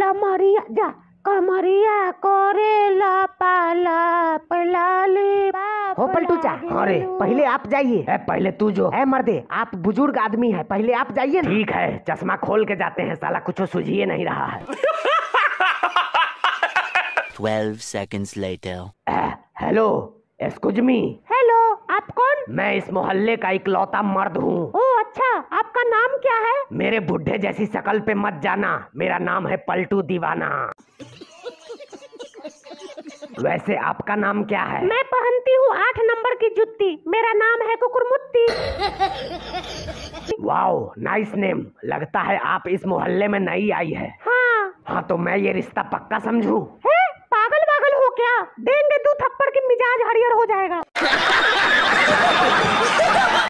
कमरिया जा कमरिया करेला पाला पलाली। हो पलटू चा, अरे पहले आप जाइए। पहले तू जो है मर्दे, आप बुजुर्ग आदमी है, पहले आप जाइए ना। ठीक है, चश्मा खोल के जाते हैं, साला कुछ सूझिए नहीं रहा है। 12 seconds later. Hello, excuse me. Hello, आप कौन? मैं इस मोहल्ले का इकलौता मर्द हूँ। ओ अच्छा, आपका नाम क्या है? मेरे बुढ़े जैसी शकल पे मत जाना, मेरा नाम है पलटू दीवाना। वैसे आपका नाम क्या है? मैं पहनती हूँ 8 नंबर की जुत्ती, मेरा नाम है कुकुरमुत्ती। Wow, nice name. लगता है आप इस मोहल्ले में नई आई है। हाँ, तो मैं ये रिश्ता पक्का समझूं? है पागल वागल हो क्या? देंगे 2 थप्पड़ की मिजाज हरियर हो जाएगा।